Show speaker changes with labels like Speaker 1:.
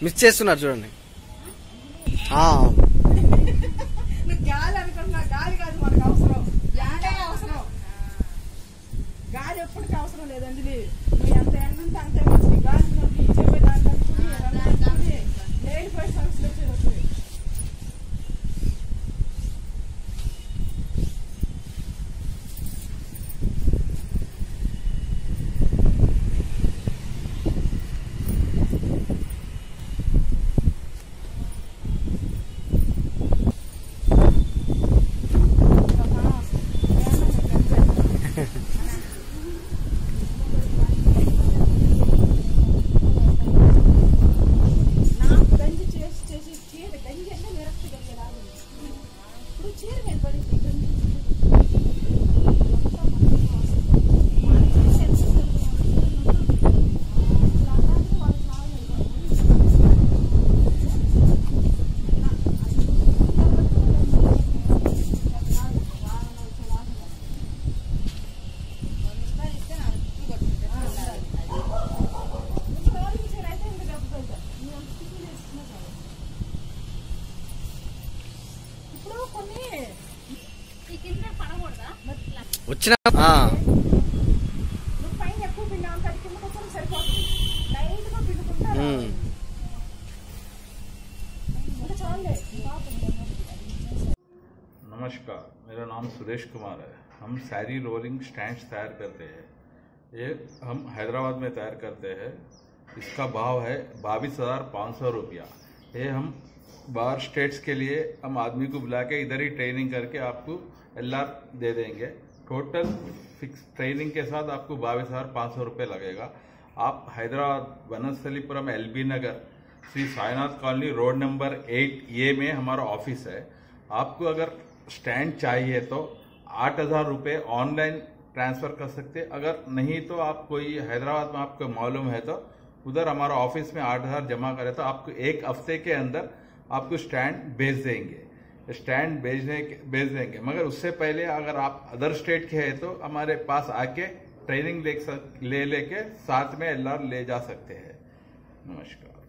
Speaker 1: Miss చేస్తున్నారు చూడండి.
Speaker 2: గాలి అనుకుంటున్నా, గాలి కాదు మనకు అవసరం, ఎండే అవసరం. గాలి ఎప్పటికీ అవసరం లేదు అంజలి. నువ్వు ఎంత ఎండ ఉంటే అంతే మంచిది. గాలి చెప్పేదాన్ని అనుకుని లేనిపోయి సమస్యలు వచ్చేది వస్తుంది.
Speaker 1: వచ్చిన
Speaker 3: नमस्कार, मेरा नाम सुरेश कुमार है। हम सैरी रोलिंग स्टैंड तैयार करते हैं। ये हम हैदराबाद में तैयार करते हैं। इसका भाव है 22,500 रुपया। ये हम बाहर स्टेट्स के लिए हम आदमी को बुला के इधर ही ट्रेनिंग करके आपको LR दे देंगे। टोटल फिक्स ट्रेनिंग के साथ आपको 22,500 रुपये लगेगा। आप Hyderabad Vanasthalipuram LB Nagar Shri Sainath colony road number 8A में हमारा ऑफिस है। आपको अगर स्टैंड चाहिए तो 8,000 रुपये ऑनलाइन ट्रांसफर कर सकते। अगर नहीं तो आप कोई हैदराबाद में आपको मालूम है तो उधर हमारा ऑफिस में 8,000 जमा करे तो आपको एक हफ्ते के अंदर आपको स्टैंड भेज देंगे। स्टैंड भेज देंगे, मगर उससे पहले अगर आप अदर स्टेट के हैं तो हमारे पास आके ट्रेनिंग ले लेके साथ में LR ले जा सकते हैं। नमस्कार।